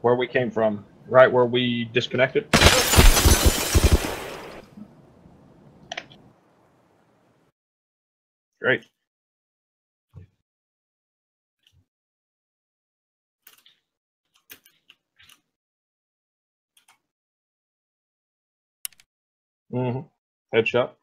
where we came from, right where we disconnected. Great. Headshot.